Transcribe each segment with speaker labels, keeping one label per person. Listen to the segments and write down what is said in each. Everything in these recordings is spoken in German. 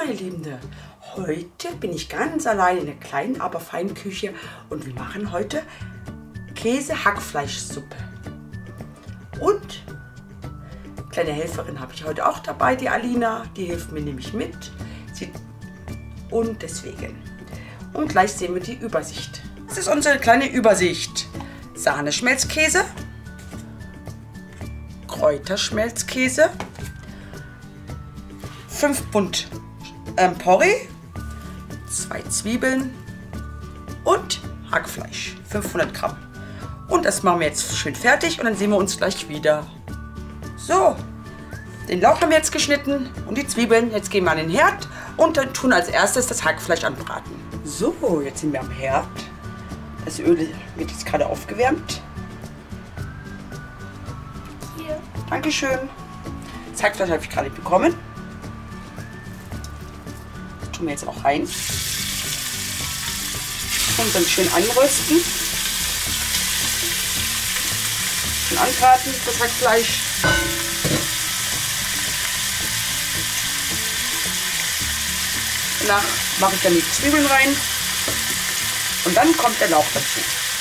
Speaker 1: meine Liebende, heute bin ich ganz allein in der kleinen, aber feinen Küche und wir machen heute Käse-Hackfleischsuppe. Und kleine Helferin habe ich heute auch dabei, die Alina, die hilft mir nämlich mit. Und deswegen. Und gleich sehen wir die Übersicht. Das ist unsere kleine Übersicht. Sahneschmelzkäse, Kräuterschmelzkäse, 5 Pfund Porree, 2 Zwiebeln und Hackfleisch, 500 Gramm. Und das machen wir jetzt schön fertig und dann sehen wir uns gleich wieder. So, den Lauch haben wir jetzt geschnitten und die Zwiebeln. Jetzt gehen wir an den Herd und dann tun als erstes das Hackfleisch anbraten. So, jetzt sind wir am Herd. Das Öl wird jetzt gerade aufgewärmt. Hier. Dankeschön. Das Hackfleisch habe ich gerade bekommen. Das tun wir jetzt auch rein. Und dann schön anrösten. Und anbraten, das Hackfleisch. Danach mache ich dann die Zwiebeln rein. Und dann kommt der Lauch dazu.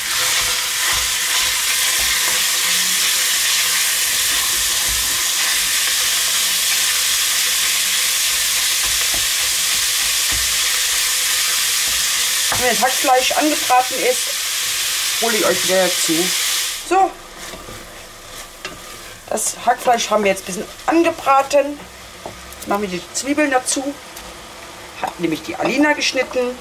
Speaker 1: Wenn das Hackfleisch angebraten ist, hole ich euch wieder dazu. So, das Hackfleisch haben wir jetzt ein bisschen angebraten. Jetzt machen wir die Zwiebeln dazu. Hat nämlich die Alina geschnitten.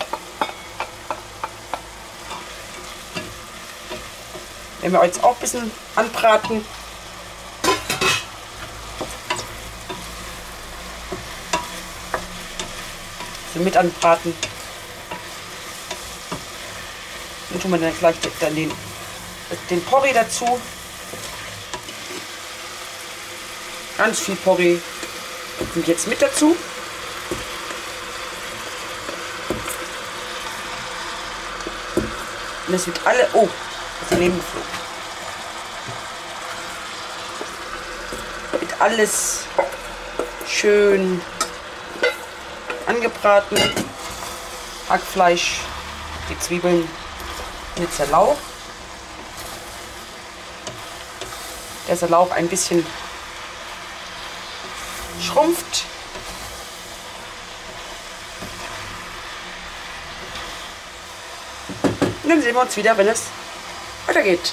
Speaker 1: Wenn wir jetzt auch ein bisschen anbraten. So mit anbraten. Dann tun wir dann gleich dann den Porree dazu. Ganz viel Porree kommt jetzt mit dazu. Und das wird alle... Oh, das ist daneben geflogen. Wird alles schön angebraten. Hackfleisch, die Zwiebeln, jetzt der Lauch. Dass der Lauch ein bisschen schrumpft. Und dann sehen wir uns wieder, wenn es weitergeht.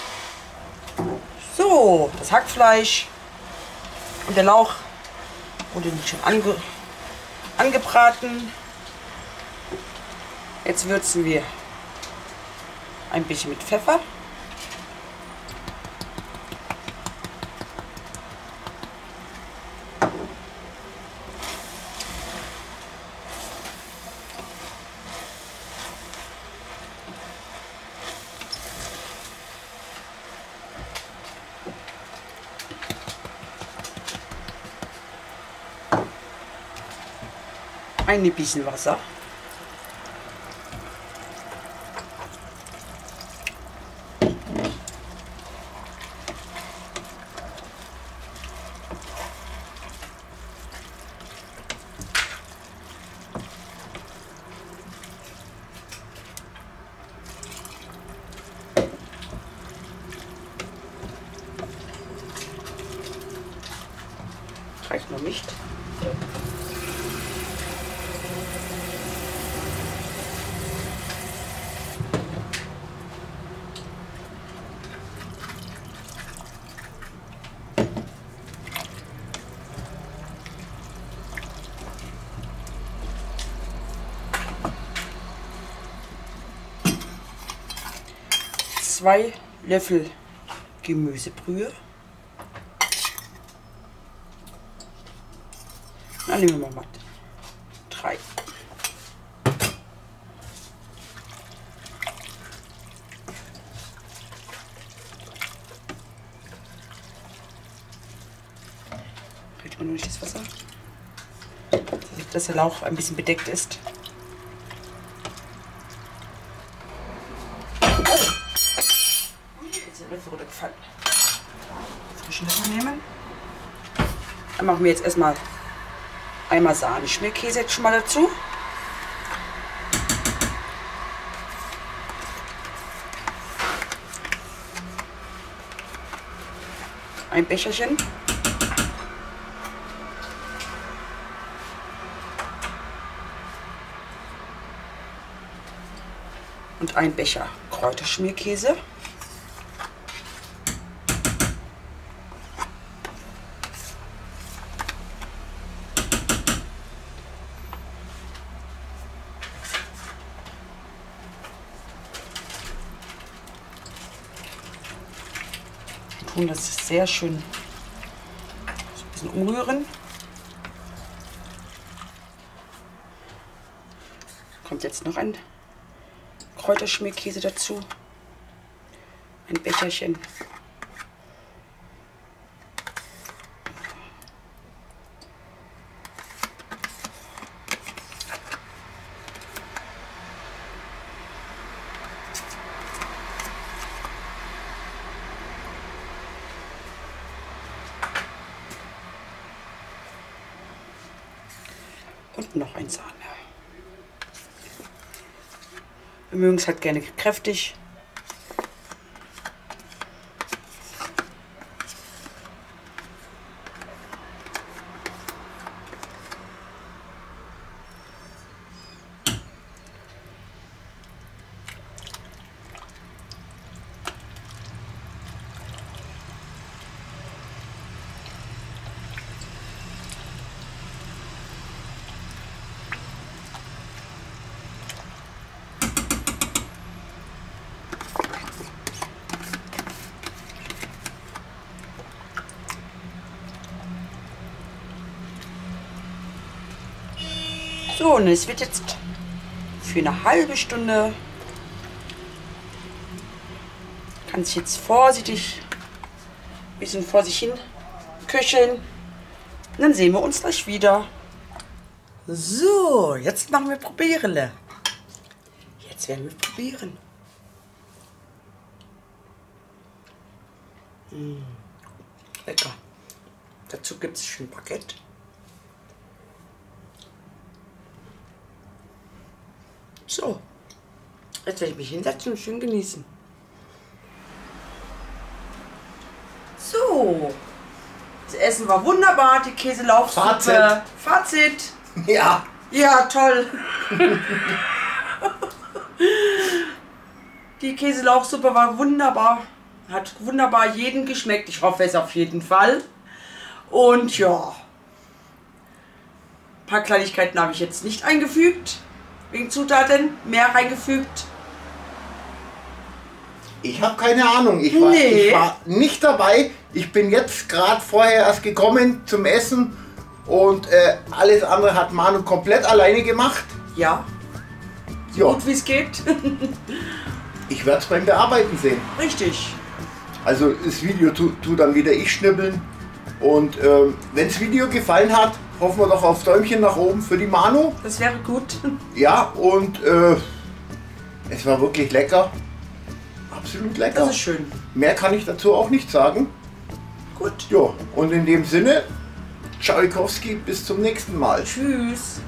Speaker 1: So, das Hackfleisch und der Lauch wurde schon angebraten. Jetzt würzen wir ein bisschen mit Pfeffer. Ein bisschen Wasser. Reicht noch nicht. Zwei Löffel Gemüsebrühe. Dann nehmen wir mal 3. Fehlt mir nur nicht das Wasser, dass der Lauch ein bisschen bedeckt ist. Löffel runtergefallen. Frischen Löffel nehmen. Dann machen wir jetzt erstmal Einmal Sahneschmierkäse jetzt schon mal dazu. Ein Becherchen. Und ein Becher Kräuterschmierkäse. Und das ist sehr schön. Ein bisschen umrühren. Kommt jetzt noch ein Kräuterschmierkäse dazu. Ein Becherchen. Und noch ein Sahne. Wir mögen es halt gerne kräftig. So, und es wird jetzt für eine halbe Stunde, kann sich jetzt vorsichtig ein bisschen vor sich hin köcheln. Und dann sehen wir uns gleich wieder. So, jetzt machen wir Probierele. Jetzt werden wir probieren. Lecker. Dazu gibt es schön Baguette. So, jetzt werde ich mich hinsetzen und schön genießen. So, das Essen war wunderbar, die Käselauchsuppe. Fazit.
Speaker 2: Ja.
Speaker 1: Ja, toll. Die Käselauchsuppe war wunderbar. Hat wunderbar jeden geschmeckt. Ich hoffe es auf jeden Fall. Und ja, ein paar Kleinigkeiten habe ich jetzt nicht eingefügt. Wegen Zutaten mehr reingefügt.
Speaker 2: Ich habe keine Ahnung. Ich war nicht dabei. Ich bin jetzt gerade vorher erst gekommen zum Essen und alles andere hat Manu komplett alleine gemacht.
Speaker 1: Ja. So gut wie es geht.
Speaker 2: Ich werde es beim Bearbeiten sehen.
Speaker 1: Richtig.
Speaker 2: Also das Video tu dann wieder ich schnibbeln. Und wenn das Video gefallen hat, hoffen wir doch auf Däumchen nach oben für die Manu.
Speaker 1: Das wäre gut.
Speaker 2: Ja, und es war wirklich lecker. Absolut lecker.
Speaker 1: Das ist schön.
Speaker 2: Mehr kann ich dazu auch nicht sagen.
Speaker 1: Gut.
Speaker 2: Ja, und in dem Sinne, Tschaikowski, bis zum nächsten Mal.
Speaker 1: Tschüss.